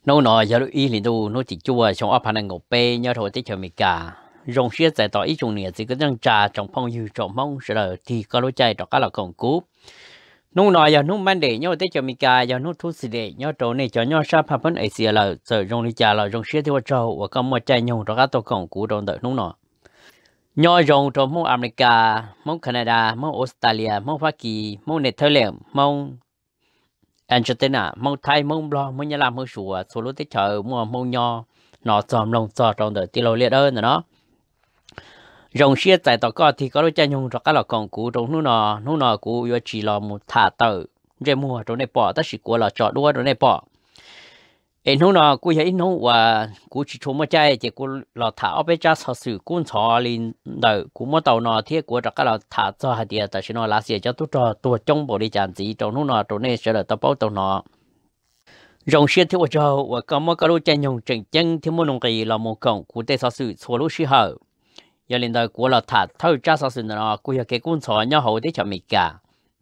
nó nọ giờ ý liền đâu nó chỉ chua trong áp hàng ngọc bê nhớ thôi tới chờ mình cả rong xía tại tỏ ý chung nè chỉ có đang trà trong phong dư trong mong sợ là thì có lối chạy đó cả là còn cú nó nọ giờ nó mang để nhớ tới chờ mình cả giờ nó thu xì để nhớ trâu này cho nhớ sắp hấp dẫn ấy xía là giờ rong đi trà là rong xía thì qua trâu và có một chạy nhung đó cả tổ còn cú trong đợi nó nọ nhớ rong trong mong America mong Canada mong Australia mong Hoa Kỳ mong Netherlands mong Argentina mong Thái mong lo mong nhà làm mong sủa số lúc tới chờ mong nho nó chòm lông cho trong đời tiêu liệt ơn nữa nó rồng xia tại tao có thì có đôi chân nhung cho các là còn cũ trong nó nọ cũ vừa chỉ là một thả tờ rồi mua trong này bỏ tất cả là chọn đua trong này bỏ em nó nọ cũ thấy nó và cũ chỉ chung một trái chỉ cũ là thả ở bên trái sau sự cuốn chó lên đời cũ mất tàu nọ thiết cũ cho các là thả cho hai địa tại nó lá xia cho tôi cho tôi trong bộ đi chán gì trong nó nọ trong này sẽ là tao bảo tàu nọ rồng xuyên thiếu cho và có một cái lối chân nhung chỉnh chân thiếu một nông kỳ là một cổng của tây sáu sự số lối sĩ hở giờ lên đời của là thả thâu cha sáu sự nó của cái cuốn sổ nhau hậu để cho mình cả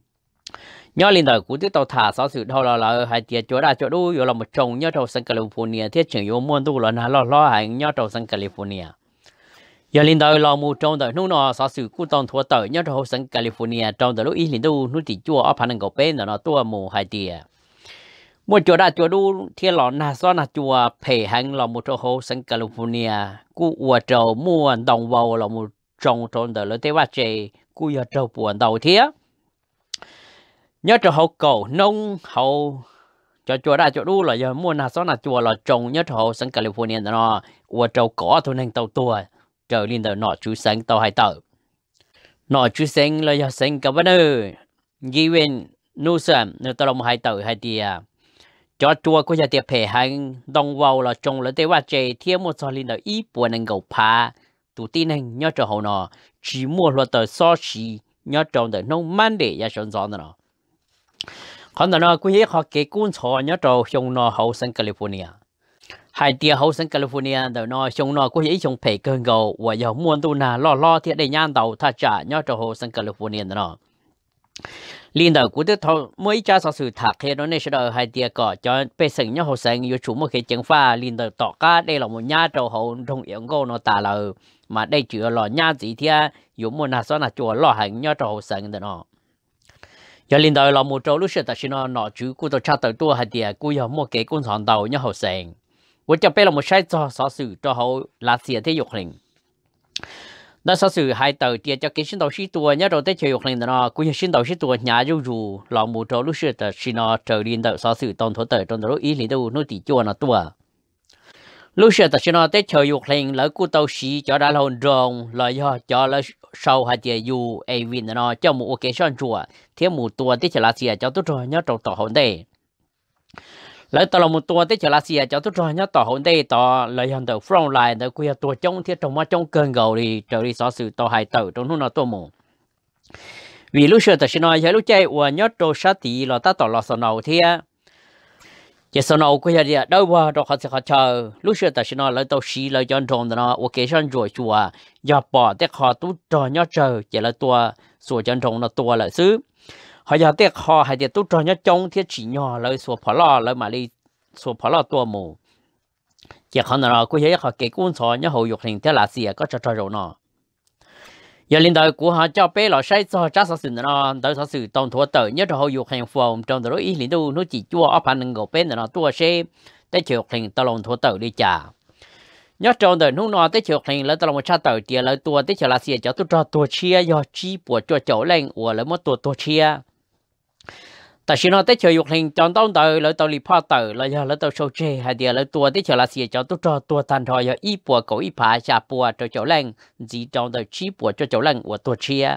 nhớ lên đời của tây tàu thả sáu sự đâu là hai tiệt chỗ đã chỗ đu giờ là một trồng nhớ trâu sang California thiết trường yêu muôn tu là lo hành nhớ trâu sang California giờ lên đời là một trồng đời nó sáu sự của tàu thua tờ nhớ trâu sang California trong đời lúc ý lên tu nó chỉ chua ở phần ngọc bên nó tua mù hai tiệt một chỗ đã chỗ đu thiên lọ na so na chùa phê hành là một chỗ hồ sang California cú ua trâu mua đồng vào là một trồng trồng đời lớn tế ba chè cú ua trâu buồn đầu thiế nhớ chỗ hồ cầu nông hồ cho chỗ đã chỗ đu là giờ mua na so na chùa là trồng nhớ chỗ hồ sang California nó ua trâu cỏ thôi nên tàu tua trời lên đời nọ chú sáng tàu hai tàu nọ chú sáng là giờ sáng cả vấn đề given Newsom nếu tàu một hai tàu hai tia cho chùa của gia tiệp phê hành đồng vào là trồng là tế hoa chè thiên một số linh đạo ý buồn anh gầu phá tụ tin anh nhớ cho hậu nọ chỉ mua luật tờ so xì nhớ trồng tờ nông man để ra sẵn sàng nọ còn nọ cũng hết họ kể cuốn sổ nhớ trồng trong nọ hậu sang California hai tia hậu sang California tờ nọ trong nọ cũng hết trong phê cơn gầu và giờ mua tu nà lo thiệt để nhan đầu tha trả nhớ trồng hậu sang California nọ liên đầu của tôi thôi mấy cha sau sự thạc thế nó nên sẽ đợi hai tia cỏ cho bê sừng nhá hồ sừng yêu chủ một cái chân pha liên đầu tỏ cá đây là một nhà trâu hậu trong yếm gô nó tà lờ mà đây chữa là nhà gì thia dùng một nà số nà chùa lò hành nhá trâu hậu sừng đó nó giờ liên đầu là một trâu lúc xưa ta xin nó chú của tôi cha tới tua hai tia của giờ một cái con sòn đầu nhá hồ sừng của cho bê là một sai cho sau sự cho hậu là xịa thế dục hình đó sau sự hai tờ tiền cho cái sinh đầu sĩ tua nhớ rồi tới chơi học lên đó cũng như sinh đầu sĩ tua nhà dù là một trâu lúc xưa ta xin nó trở lên đợi sau sự tôn thổ tờ trong đó ý lý đâu nó chỉ chua nó tua lúc xưa ta xin nó tới chơi học lên lỡ cú tàu sĩ cho đã hồn rồng là do cho là sau hai tiền dù avin nó cho một cái son chùa thêm một tua tới chơi lá xìa cho tôi rồi nhớ trâu tỏ hồn đây lấy tao là một tua tới chờ lá xìa cho tôi rồi nhớ tỏ hồn đây tỏ lấy hàng đầu front line để quy tua trong thiết trong trong cơn gầu đi trở đi xóa sự tỏ hai tờ trong nó tua mù vì lúc xưa ta xin nói lúc chơi và nhớ trâu sát tí là ta tỏ lọt sầu nầu thế chỉ sầu nầu quy đi đâu qua đâu họ chờ lúc xưa ta xin nói lấy tàu xí lấy chân tròn nó ok chân rồi chùa giờ bỏ để họ tu trò nhớ chờ chỉ là tua sủa chân tròn nó tua lại xứ họ giờ tiếc họ hay tiếc tốt cho nhớ trong thiết chỉ nhỏ lấy số phá lo lấy mà đi số phá lo tua mù chỉ còn là cứ thấy họ kể cuốn sổ nhớ hậu dục hình thế là gì có cho rồi nó giờ lên đời của họ cho bé là sai cho chắc sự nó đời thật sự toàn thua tờ nhớ cho hậu dục hình phòng trong đó ý liền đâu nó chỉ chua ở phần ngầu bé nó tua xe tới chiều hình tao lòng thua tờ đi trả nhớ trong đời nó tới chiều hình lấy tao lòng một cha tờ tiền lấy tua tới chiều là gì cho tôi cho tua chia do chi của cho chỗ lên của lấy một tua chia tại sao nó tới chơi dục hình chọn tao đời lấy tao lì pha tờ lấy giờ lấy tao sâu chê hay điều lấy tua tới chơi là xìa cho tôi cho tua thành thôi giờ ít bùa cổ ít phá chả bùa cho chỗ lên chỉ trong đời chỉ bùa cho chỗ lên của tua chia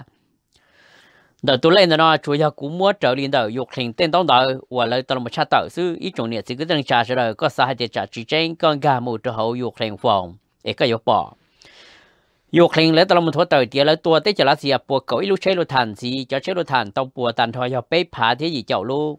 đời tôi lên nó chủ yếu cũng muốn trở lên đời dục hình tên tao đời và lấy tao một cha tờ sư ít chỗ này chỉ cứ đang trả rồi có sai thì trả chỉ trên con gà một cho hậu dục hình phòng để cái dục bỏ dục hình lấy tao một thua tờ tiền lấy tua tới chơi là xìa bùa cổ ít lúc chơi lúc thành gì cho chơi lúc thành tao bùa thành thôi giờ bé phá thế gì chậu luôn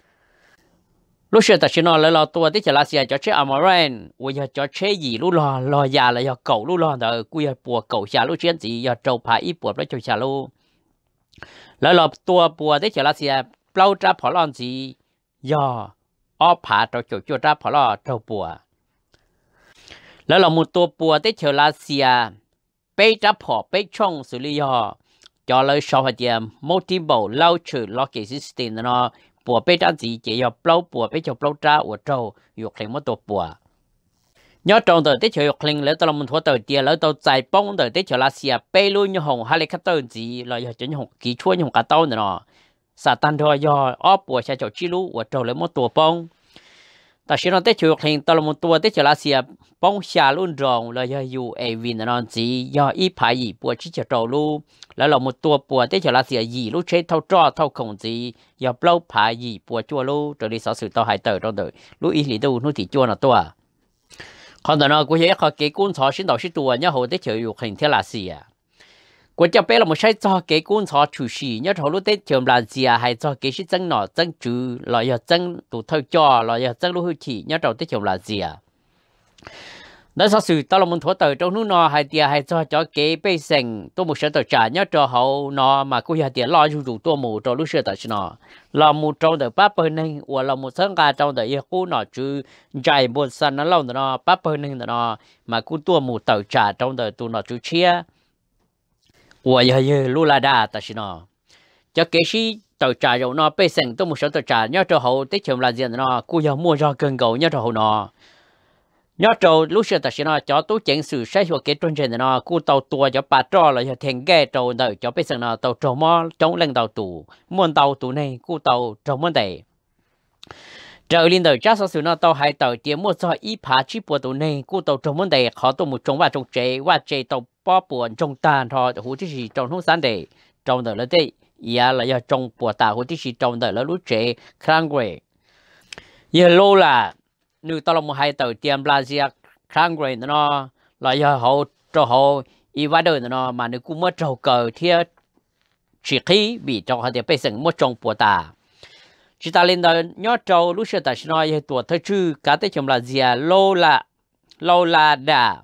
lúc xưa ta chỉ nói là tua tới chơi là xìa cho chơi amaran bây giờ cho chơi gì lúc lo già là giờ cậu lúc lo đời quy bùa cậu xả lúc chuyện gì giờ trâu phá ít bùa lấy cho xả luôn lấy tua bùa tới chơi là xìa bao trả phỏ lon gì giờ ó phá trâu chỗ chỗ ra phá lo trâu bùaแล้วเรามุตัวปัวที่เชลาเซียไปจับพอไปช่องสุริยอจอเลยชอบเดียมโมติบอลเล่าชื่อล็อกเกซิสตินนะปัวไปด้านสีเจียบเปล่าปัวไปจบเปล่าจ้าอวดเจ้าอยู่เคลงมตัวปัวยอดตรงเตอที่เชลเคลงแล้วตเรามุทัวเตอเดียแล้วตัวใจป้องเตอที่เชลาเซียไปลุยหงฮาเลคัตเตอร์จีเราอยากจะหงกี่ช่วยหงกาเต้าเนาะซาตันทอยออ้อปัวชาเจ้าชิลูอวดเจ้าเลยมตัวป้องแต่ฉันได้ช่วยเคลงตเรามุตัวที่เชลาเซียป้องชาลุ่นรองเราอยากอยู่เอวินนอนจียออีพายปัวชิจะโตลูแล้วเราหมดตัวปัวที่เชลาเซียยีลูกเชเท่าจ้อเท่าคงจียอเปล่าพายปัวจัวลูตัวนี้สอสื่อต่อหายเตอร์ตรงเดอลูกอีหลีดูนู่นที่จัวน่ะตัวคนแต่เนาะกูเห็นเขาเกี่ยกุ้นชอชิ้นต่อชิ้นตัวเนี่ยเขาได้เจออยู่เคลงเทลาเซียกูจะเป็นเราไม่ใช่จอเกี่ยกุ้นชอชูชีเนี่ยเขาลูกได้เจอลาเซียให้จอเกี่ยชิ้นจังหน่อจังจือเราอยากจังตัวเท่าจ้อเราอยากจังลูกหุ่นขี่เนี่ยเราได้เจอลาเซียนั่นสสื่อตลอดมันทั่วเตยตรงนู้นนอให้เดียให้จอเก๋ไปเซ็งตัวหมูเสือตัวจ่าเนี่ยจอเขานอมากูอยากเดียรออยู่ตัวหมูจอลูกเสือตัวชนอเราหมูจงเดอป้าเปิลนึงว่าเราหมูสังกาจงเดอยังกูนอจือใจบนสันนั่นเราเนาะป้าเปิลนึงเนาะมากูตัวหมูตัวจ่าจงเดอตัวนอจือเชียว่าเยอะลูลาดาตัวชนอจะเก๋ชีตัวจ่าอยู่นอไปเซ็งตัวหมูเสือตัวจ่าเนี่ยจอเขาได้เชื่อมลาเจียนเนาะกูอยากมัวจอเกินเก่าเนี่ยจอเขาเนาะnhớ trâu lúc xưa ta xin nó cho tôi chỉnh sự sai của cái trôn trên nó cú tàu tua cho bà trò là cho thèn ghé trâu đợi cho bây giờ nó tàu trâu mò chống lên tàu tù muốn tàu tù này cú tàu trâu muốn đầy trời lên đời chắc sự nó tàu hai tàu tiền mua cho ít phá chỉ bùa tù này cú tàu trâu muốn đầy khó tàu một trông và chế tàu bỏ buồn trong tàn thôi hú tí gì trong không sáng đầy trong đời là đây ya là do trong bùa tàu hú tí gì trong đời là lúc chế khang quê giờ lô là nếu tao làm một hai tờ tiêm Brazil khang rồi nó là do họ cho họ invader nó mà nếu cũng mất trâu cờ thì chỉ khí bị cho họ thì bây giờ mất trong bùa ta chỉ ta lên đó nhớ trâu lúc xưa ta nói tuổi thơ chư cả tới trong Brazil lâu là đã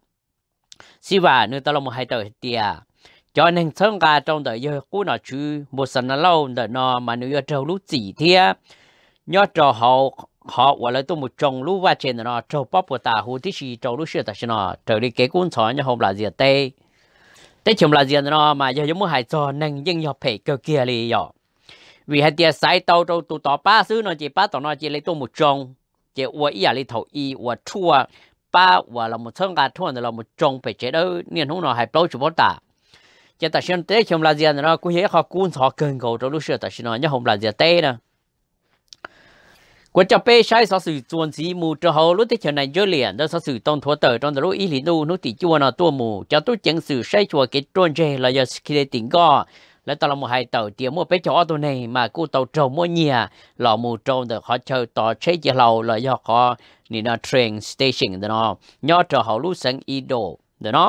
xí và nếu tao làm một hai tờ tiêm cho nên thân cả trong đời giờ cũ nó chư một sân lâu đời nó mà nếu trâu lúc gì thì nhớ trâu họว่าเลยตัวมุจงรู้ว่าเจนเนาะโจป๊อปตาหูที่ชีโจรู้เชื่อแต่ชนะเจอดีเก๋กุ้นสอนยังหอมลาเซียเต้ชมลาเซียเนาะมายังไม่หายจอนั่งยังยอเพเกเกียเลยอ่ะvì hai tia sai tàu tàu tụ tỏ ba xứ nó chỉ ba tàu nó chỉ lấyตัวมุจงchỉว่าอีอะไรเท่าอีว่าชั่วป้าว่าเราหมดเชิงการทั่วเราหมดจงไปเจอเนี่ยทุ่งเราหายเปล่าจุบตาจะแต่ฉันเต้ชมลาเซียเนาะกูเห็นเขากุ้นสอนเกินเขาโจรู้เชื่อแต่ชนะยังหอมลาเซียเต้นะกูจะไปใช้สสื่อจวนสีมูจะเขารู้ที่เฉยในเยอะเลยแล้วสสื่อต้องทัวเตอร์ต้องรู้อีหลีดูนู้ติจวนตัวมูจะตู้จังสื่อใช้ชัวกิจจวนเจเราจะคิดถึงก็แล้วตอนเราหมู่ให้เตอร์เดี๋ยวมั่วไปจ่อตัวนี้มากูเตอร์โจมั่วเนียหล่อมูโจเดี๋ยวเขาเชิญต่อใช้เจเราเราจะขอนี่นะ train station เดี๋ยวนะย่อจะเขารู้สังอีโดเดี๋ยวนะ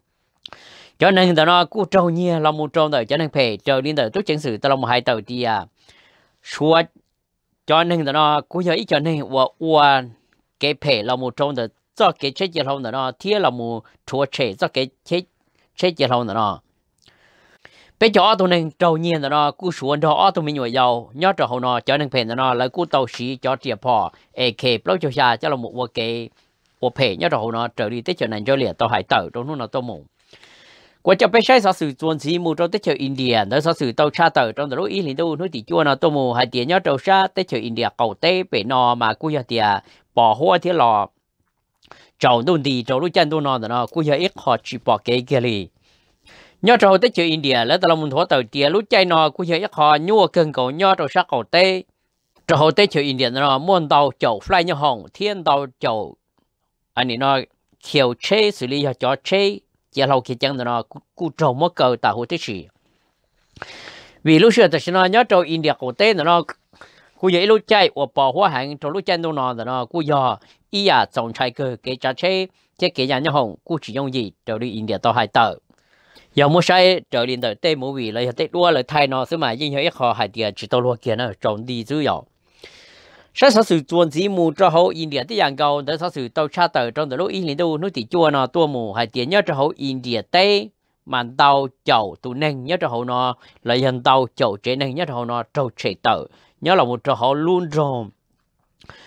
cho nên tao nó cú trâu nhiaเรามูโจเดี๋ยวจะนั่งเพจเจอนี่เดี๋ยวตู้จังสื่อตอนเราหมู่ให้เตอร์เดียชัวcho nên nó cũng giờ ít cho nên và cái phê là một trong the cho cái chế chế lâu nó thiết là một chúa chế cho cái chế chế lâu nó bây giờ tụi nên trâu nhiên nó cũng xuống đó tụi mình nhồi dầu nhớ cho họ nó cho nên phê nó lại cũng tàu xí cho tiệp họ AK bao nhiêu xa cho là một cái phê nhớ cho họ nó trở đi tới chỗ này cho liền tàu hải tử trong nó tàu mù qua cho bé sai sự chuẩn chỉ một trong tới chợ India, đó sự tàu cha tàu trong đó ý lý đâu nói thì chua nó tàu mù hai tiền nhớ tàu cha tới chợ India cầu tê bể nọ mà cú giờ tiền bỏ hoa thế lò, trâu đun đi trâu lúc chân đun nọ đó cú giờ ít họ chỉ bỏ cái kia đi, nhớ trâu tới chợ India lấy tàu mình thua tàu tiền lúc chân nọ cú giờ ít họ nhua cơn cầu nhớ tàu cha cầu tê, trâu tới chợ India nó muốn tàu chậu fly như hồng thiên tàu chậu, anh ấy nó khiêu chế xử lý cho chế giờ lâu khi chẳng nó cú trâu mất cờ tạo hồ tích sĩ vì lúc xưa ta nói nhớ trâu India cổ tế nó cú vậy lúc chạy và bỏ hoa hàng trâu lúc chạy đâu nó cú giờ ý à trồng trái cơ cái trái chế chế cái nhà nhau hồng cú chỉ dùng gì trâu đi India tao hai tờ giờ mua sai trâu đi tờ tê mua vì lấy tê đua lấy thay nó xứ mà nhưng hơi ít họ hai tiền chỉ tao luôn kia nó trồng đi dữ dội sai sự chuẩn chỉ mù cho hậu Indiaที่อย่างเก่าแต่sự tàu cha tờ trong đó ý lý đâu nói thì chua nó tua mù hai tiền nhớ cho hậu India tây mà tàu chậu tụ nên nhớ cho hậu nó là hiện tàu chậu chế nên nhớ cho hậu nó trâu chế tờ nhớ là một cho hậu luôn rồi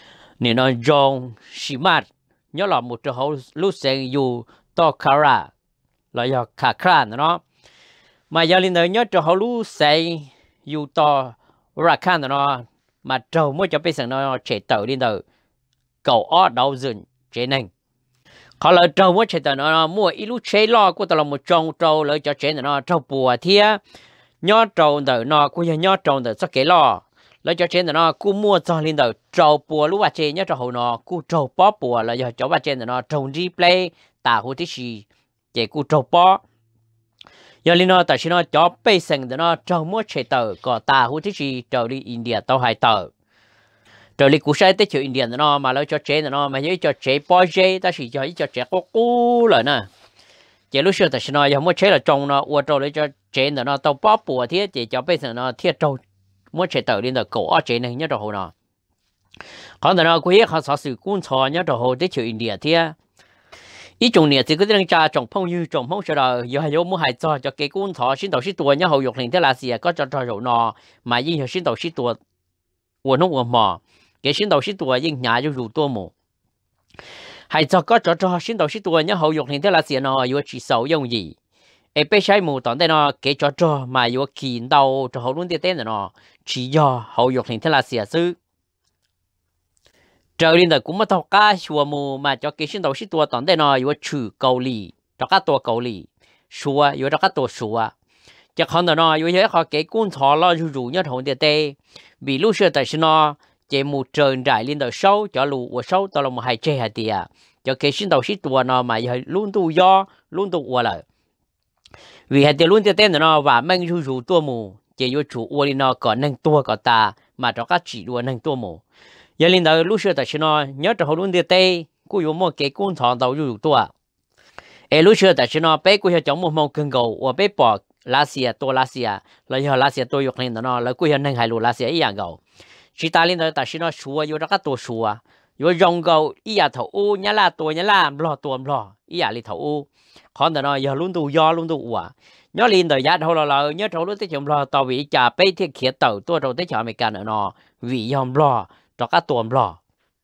nên nó rong xì mát nhớ là một chỗ hậu lúc senอยู่ต่อคาราlà do khả khả nó mà giờ lên đời nhớ chỗ hậu lúc senอยู่ต่อra khả nó mà trâu mới cho bây giờ nó chạy tàu lên đời cầu ó đầu dừng chế nên họ là trâu mới chạy tàu nó mua ít lúc chế lo của tao là một trong trâu lấy cho chế nó trâu bùa thia nhớ trâu đời nó cũng như nhớ trâu đời sao kể lo lấy cho chế nó cú mua cho lên đời trâu bùa lúc bà chế nhớ trâu hậu nó cú trâu bó bùa là do cháu bà chế nó trâu replay tả hồ tí gì chế cú trâu bó giờ lên nó tại sao nó cho bây giờ nó trâu mới chạy tàu có tả hồ tí gì trâu đi India tàu hai tàu rồi lịch cũ sai tới chịu India nó mà lấy cho chế nó mà nhớ cho chế bao chế ta chỉ cho chế có cũ rồi nè chế lúc xưa ta nói giờ mua chế là trồng nó uo trâu lấy cho chế nó tàu bao bùa thiết chế cho bây giờ nó thiết trâu mua chế tàu lên là cổ ở chế này nhớ trâu hồ nó còn nó quý họ sở sự cuốn trò nhớ trâu hồ tới chịu India thiết ý trồng nè thì cứ đang tra trồng phong như trồng phong sau đó giờ hay mua hại cho cái cuốn trò xin đầu xin tuổi nhớ hậu dục liền thế là gì có cho trò nó mà nhưng giờ xin đầu xin tuổi uo nó uo mò cái xin đầu xin tuổi nhưng nhà cho rủ tua mù hay cho có cho xin đầu xin tuổi nhớ hậu dục hiện thế là gì nó yêu chỉ xấu dùng gì em bé sai mù tận đây nó cái cho mà yêu kỳ đầu cho hậu luôn tiền tên nó chỉ do hậu dục hiện thế là gì sư trời lên đời cũng mất thọ cá xua mù mà cho cái xin đầu xin tuổi tận đây nó yêu trừ cầu lì cho các tuổi cầu lì xua yêu cho các tuổi xua chắc hơn nó yêu thế họ cái cuốn thọ lo rủ nhớ hậu tiền tê vì lúc xưa tại nó chế một trơn trải lên đời sâu cho lù của sâu tao là một hai chế hạt tiền cho cái sinh đầu sinh tuổi nó mà luôn tu do luôn tu qua lại vì hạt tiền luôn tiền tên nó và mang rủ tua mù chế vô chủ uo lên nó còn nâng tua có ta mà cho các chỉ đua nâng tua mù giờ lên đời lúc xưa tại nó nhớ cho họ luôn tiền tê cú vô một cái cuốn thọ đầu rủ tua lúc xưa tại nó bé cú chống một mông cưng gầu và bé bỏ lá xìa tua lá xìa lấy lá xìa tua dục lên nó lấy cú nâng hai lù lá xìa ý dạng gầu chỉ ta lên đó ta xin nó xua vô đó các tổ xua vô rong gầu ý à thầu u nhá la tổ nhá la lo tổ lo ý à li thầu u còn đó giờ luôn tu do luôn tu à nhớ lên đời giá thôi là nhớ thầu lúc tới chồng lo tàu vì trà bê thiết khía tàu tua đầu tới chợ mày cả nữa nó vì dòng lo cho các tổ lo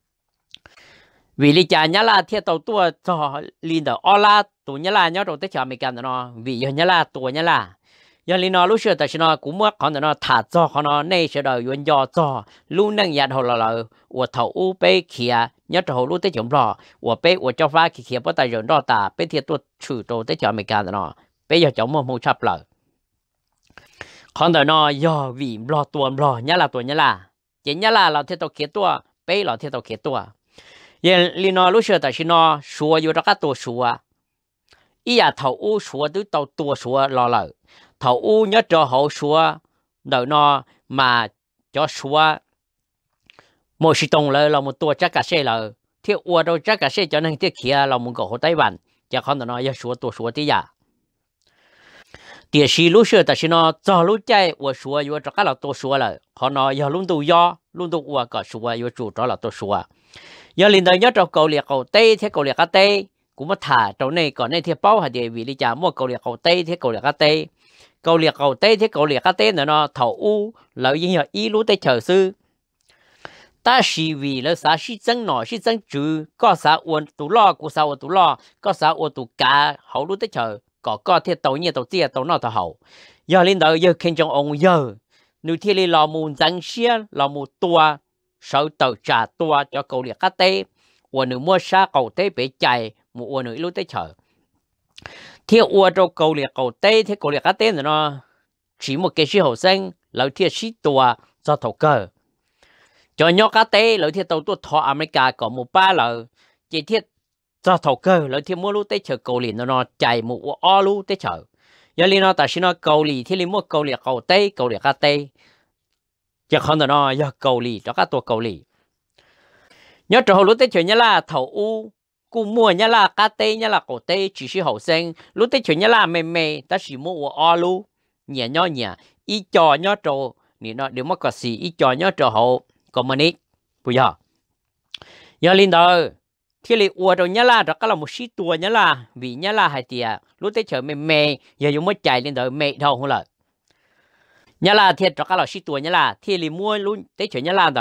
vì li trà nhá la thiết tàu tua cho lên đời o la tổ nhá la nhớ đầu tới chợ mày cả nữa nó vì nhá la tổ nhá la giờ li nó lúc xưa tại sao nó cũng mất còn nó thả cho nó nay sẽ đời yuan do cho luôn năng nhạt hồ là của thầu u bê kia nhớ thầu lúc tới chồng lo của bê của cho pha kia bắt tay rồi đó ta bê thiệt tôi chửi tôi tới chợ mày cả nó bê giờ chồng mua chắp lời còn nó do vì lo tuồng lo nhá là tuồng nhá là chỉ nhá là thiệt tôi kia tôi bê là thiệt tôi kia tôi giờ li nó lúc xưa tại sao nó xua vô đó các tôi xua ý à thầu u xua tới tàu tua xua lo lời thầu u nhớ cho hậu xua đợi nó mà cho xua một sự tông lời là một tua chắc cả xe là thiết u đâu chắc cả xe cho nên thiết kia là một cổ Tây Ban chắc không nó giờ xua tua xua tí giả tiền sĩ lúc xưa ta xin nó cho lúc chạy u xua u cho các là tua xua là họ nói giờ luôn tu do luôn tu u cả xua u chủ đó là tua xua giờ liền đời nhớ cho cầu liệt cầu tây thiết cầu liệt cá tây cũng mất thả chỗ này còn này thiết bao hạt địa vị đi chả mua cầu liệt cầu tây thiết cầu liệt cá tây cầu liệt cầu tây thiết cầu liệt cá tây nó thầu u lợi gì nhở ý lú tây chờ sư ta chỉ vì là xã sĩ dân nọ sĩ dân chữ có xã uốn tụ lo của xã uốn tụ lo có xã uốn tụ cả hậu lú tây chờ có thiết tàu nhiều tàu tia tàu nọ tàu hậu giờ lên đời giờ khen trong ông giờ nếu thiết li lò mùn dân xia lò mùn tua sợ tàu trả tua cho cầu liệt cá tây uốn nếu mua xa cầu tây bị chạy một uốn nếu lú tây chờ thiết uốn cho cầu liệt cầu tây thiết cầu liệt cá tây nó chỉ một cái sĩ hậu sinh lợi thiết sĩ tua do thầu cơ cho nhóc cá tây lợi thiết tàu tuột thọ America có một ba lợi chỉ thiết do thầu cơ lợi thiết mua lú tây chờ cầu liệt nó chạy một o lú tây chờ giờ li nó tại sao nó cầu liệt thiết li mua cầu liệt cá tây chắc không nó giờ cầu liệt cho các tua cầu liệt nhớ trò lú tây chờ nhá là thầu u cú mua nhá là cá tây nhá là cổ tây chỉ sĩ hậu sinh lú tây chờ nhá là mềm ta chỉ mua o lú nhẹ nhó nhẹ ý cho nhó trò nè nó đều mất cái gì ý cho nhó trò hậu communist bây giờ linh đời thì li uo rồi nhá là đó là một sĩ tua nhá là vì nhá là hai tia lúc tới chờ mềm giờ dùng mới chạy lên đời mệt đâu không lợi nhá là thiệt đó là sĩ tua nhá là thì li mua luôn tới chờ nhá là đời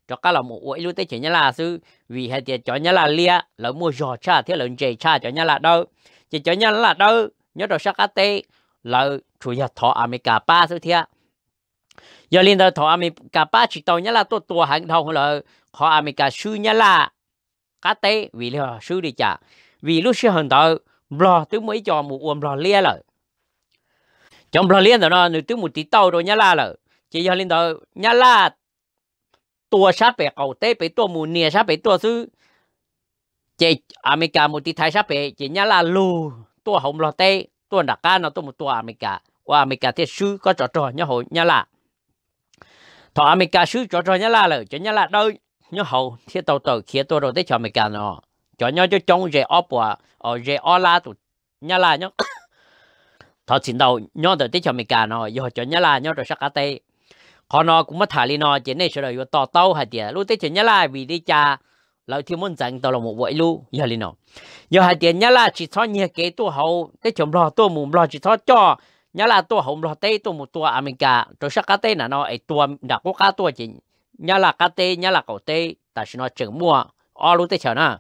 cho các là một quậy lúc tới chuyện nhá là sư vì hai tiền cho nhá là lia lỡ mua giò cha thế lợn dày cha cho nhá là đâu chỉ cho nhá là đâu nhớ đồ sắc tê lỡ chủ yếu thọ America ba sư thiệt giờ liên đầu thọ America ba chỉ tàu nhá là tua hàng đầu lỡ họ America sư nhá là cá tê vì là sư đi chả vì lúc xưa hơn tàu bò tới mấy cho một uống bò lia lỡ trong bò lia rồi nó từ một tí tàu rồi nhá là lỡ chỉ giờ liên đầu nhá là tua sát bể cầu tê bể tua mù nia sát bể tua sư chỉ America một tí thái sát bể chỉ nhá là lù tua hồng lò tê tua đặc ca nó tua một tua America qua America thì sư có trò nhá hồi nhá là thọ America sư trò nhá là lỡ cho nhá là đâu nhá hậu thì tàu kia tua rồi tới cho America nó cho nhá cho trong rẻ ốp và ở rẻ ó la tụ nhá là nhá thọ xin đầu nhá tới tới cho America nó giờ cho nhá là nhá rồi sắc tê họ nó cũng mất thải đi nó chỉ nên sẽ là tàu tàu hay tiền lúc tới chuyện nhá là vì đi cha lợi thì muốn dành tàu là một vậy luôn giờ đi nó giờ hay tiền nhá là chỉ cho nhiều cái tua hậu tới chồng lo tua mùng lo chỉ cho nhá là tua hậu lo tây tua một tua America rồi sắc cá tây là nó ấy tua đặc quốc cá tua chỉ nhá là cá tây nhá là cầu tây tại sao nó chừng mua ở lúc tới chờ nè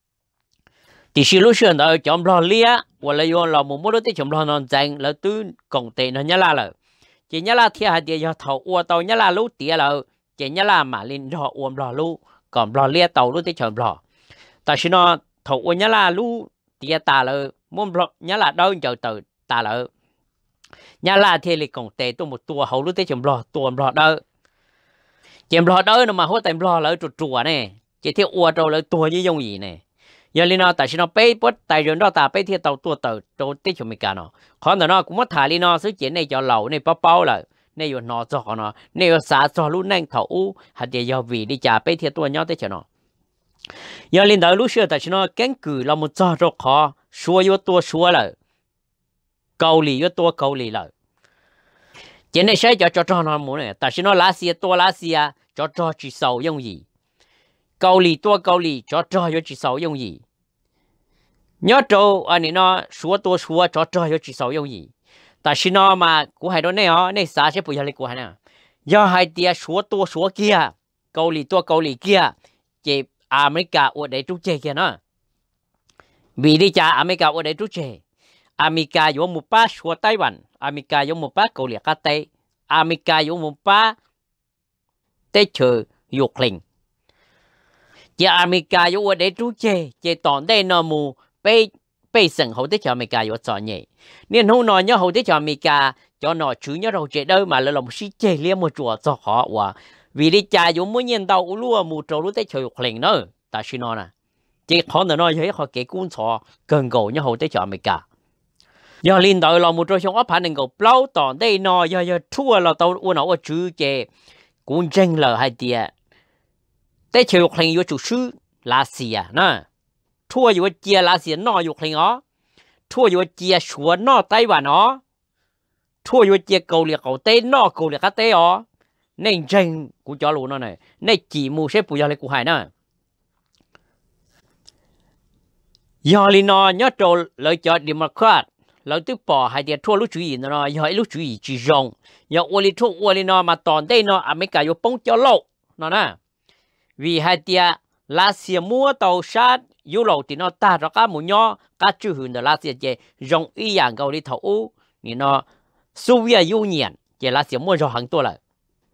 thì khi lúc xưa đó chồng lo lia hoặc là do là một lúc tới chồng lo non dành là từ công tây nó nhá là chỉ nhá là thiên hạ địa do thầu uo tàu nhá là lú tía là chỉ nhá là mà lên họ uom lò lú còn lò lia tàu lú tới chọn lò tại sao nó thầu uo nhá là lú tía ta là muốn lò nhá là đâu chờ từ ta là nhá là thiên lịch công tệ tôi một tua hậu lú tới chọn lò tua lò đâu chọn lò đâu mà hốt tìm lò là chùa này chỉ theo uo đâu là tua như giống gì này giờ lên nó tại sao nó bê bớt tại rồi đó ta bê theo tàu tua tàu trâu tết cho mình cả nó khó nó cũng mất thải đi nó số chuyện này cho lẩu này bao là này vừa nó cho nó này vừa xả cho lúc nâng thấu hạt địa giờ vì đi trả bê theo tua nhau tết cho nó giờ lên đó lúc xưa tại sao nó cánh cử là một trò rất khó xua vô tua xua là cầu lì vô tua cầu lì là chuyện này sẽ cho nó muốn này tại sao nó lá xia tua lá xia cho chỉ sầu dùng gì cầu lì tua cầu lì cho vô chỉ sầu dùng gì nhớ trâu anh ấy nó xua tua xua cho vô chỉ sầu dùng gì tại sao nó mà của hai đứa này họ này sao sẽ bây giờ lấy của hai nè do hai tia xua tua xua kia cầu lì tua cầu lì kia chỉ America ở đây trú chơi kia nó vì đi cha America ở đây trú chơi America có một ba xua Taiwan America có một ba cầu lì cá tây America có một ba tây chờ Ukraine chỉ America có ở đây trú chơi chỉ toàn đây nó mù bây sừng hậu tới cho America có chọn nhỉ nên hôm nay nhớ hậu tới cho America cho nó chứ nhớ đâu chơi đâu mà là lòng sĩ chơi liên một chùa cho họ và vì đi cha giống mỗi nhân đầu lúa một trâu lúa tới chơi Ukraine nữa tại sao nó nè chỉ họ nói thấy họ cái cuốn sổ cần cầu nhớ hậu tới cho America giờ liên đội là một trâu trong ấp hành định cầu bao toàn đây nó giờ thua là tàu uốn áo chữ chơi cuốn tranh là hai tia tới chơi Ukraine có chủ sư là gì à nè thuaอยู่เจียลาเสียนออยู่คลิงอ๋อทั่วอยู่เจียชัวนอไต้หวันอ๋อทั่วอยู่เจียเกาหลีเกาเต้นอเกาหลีกะเต้อ๋อในจริงกูจะรู้นั่นน่ะในจีมูเชปุยอะไรกูหายน่ะยอลินอยอโจเลยจอดิมาคราดเราตึกป่อให้เดียทั่วลูกจุยน่ะยอลูกจุยจีจงยออลิทั่วอลินอมาตอนได้นออเมริกาอยู่ป้องเจ้าโลกนั่นน่ะvì hai tia lá xìa mua tàu sát yêu lâu thì nó ta ra cá mù nhó cá chữ huyền de lá xìa chơi rong y yang cầu đi thấu thì nó Soviet Union chơi lá xìa mua rồi hàngตัวlại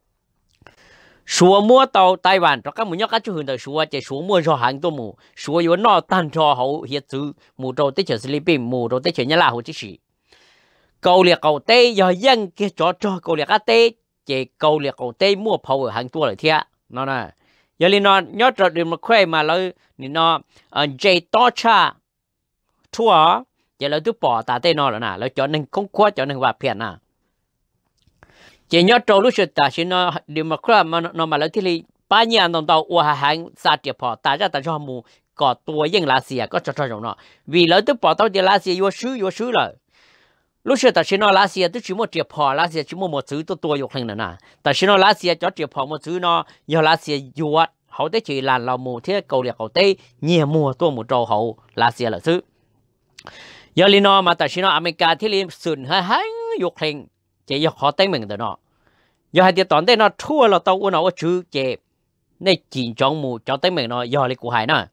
số mua tàu Taiwan ra cá mù nhó cá chữ huyền de số chơi số mua rồi hàngตัวmù số yêu nó tan cho hậu hiện chữ mù đầu tới chơi Philippines mù đầu tới chơi Nhật Bản hậu chứ gì cầu liệt cầu tây giờ dân kia cho cầu liệt cá tây chơi cầu liệt cầu tây mua phao hàngตัวlại thiệt nó nè giờ li nó nhớ trở được một khoe mà lời nó dây to cha thua giờ lời tôi bỏ ta tên nó rồi nè lời cho nên không quá cho nên hòa phiền nè chỉ nhớ trâu lúc ta chỉ nó được một khoe mà nó mà lời thì li ba nhà đồng tàu hòa hàng sa tiệp bỏ ta ra ta cho mù có tua yên lá xìa có cho rồi nó vì lời tôi bỏ tao thì lá xìa vô sứ rồi lúc xưa ta chỉ nói lá xìa tôi chỉ một tiệp bỏ lá xìa chỉ một chữ tôi tua dục hình nè ta chỉ nói lá xìa cho tiệp bỏ một chữ nó giờ lá xìa yuat hậu tới chỉ là lò mù thế cầu liệt cầu tây nhiều mùa tôi một trâu hậu lá xìa là thứ giờ li nó mà ta chỉ nói America thì li sườn hay dục hình chỉ dục họ tây mình từ nó giờ hai tiệp tòn tây nó thua là tàu nó chữ chế nên chỉ trong mù cho tới mình nó do lấy của hải nè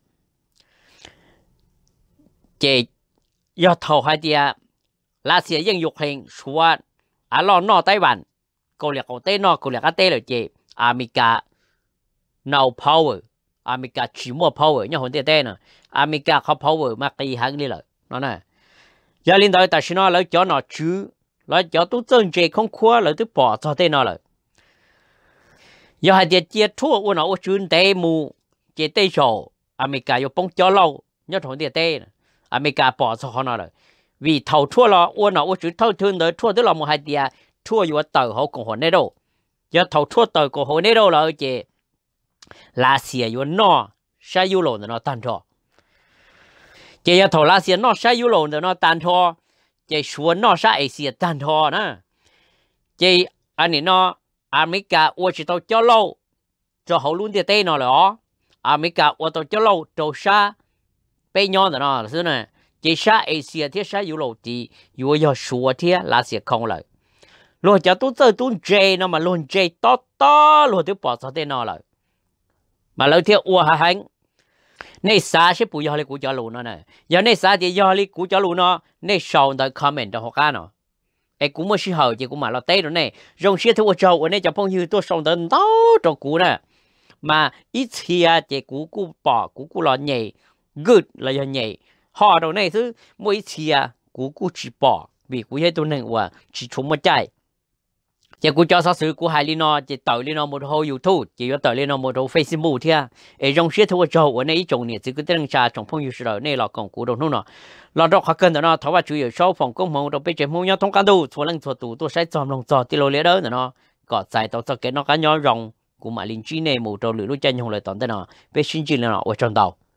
chỉ do thầu hai tia là sẽยังdục hình xóa lo nọ Tây Ban cô liệt cổ tên nọ cô liệt cái tên là chỉ America no power America chỉ mua power nhưng hôm tên nè America có power mà cái hàng đi rồi nó nè giờ liên đội tại sao nó lấy cho nó chứ lấy cho tôi chân chế không khóa lấy tôi bỏ cho tên nó rồi giờ hai tia chia thua của nó ở chuyên tế mù chế tế sổ America yêu bông cho lâu nhớ hôm tên America bỏ cho họ nó rồi vì thầu thua lo uốn nó chỉ thâu thương tới thua tới là một hai tia thuaอยู่tờ họ cũng họ nấy đâu giờ thầu thua tờ của họ nấy đâu là chị là xìaอยู่nó sai yếu lộn nó tan thọ chị giờ thầu là xìa nó sai yếu lộn nó tan thọ chị xuống nó sai xìa tan thọ nè chị anh ấy nó America uốn chỉ tàu cho lâu cho họ luôn tiền tây nó là America uốn tàu cho lâu tàu xa bây nhau nó là thế này chỉ sa Asia thì sa yếu lầu thì yếu yếu số thì là sẽ không lại rồi cho tôi chơi tôi chơi nó mà luôn chơi to to rồi tôi bỏ cho tên nó lại mà lâu thì ua hành này sa sẽ bùi lấy của cho lù nó này giờ này sa thì lấy của cho lù nó này sau đó comment cho họ cá nó ấy cũng mới xí hậu chỉ cũng mà là tây rồi này rong xí thua trâu ở này cho phong như tôi sau đó đó cho cú nè mà ít khi chỉ cú bỏ cú lo nhảy good là do nhảy họ đầu này thứ mỗi次cú chỉ bỏ vì cú hay tôi nênว่าchỉ trúng một trái chỉ cú cho sự cú hay nó chỉ tạo lên nó một hồ YouTube chỉ có tạo lên nó một hồ Facebook thôi ấy trong些头照我那一种呢这个等下从朋友是了那老公股东呢老早还跟着呢头发主要消防工朋都被这朋友通感到错能错度都使装弄做地路里头呢ก็在到这给那个鸟用古马邻居呢木头路路真用来当的呢被新进了我撞到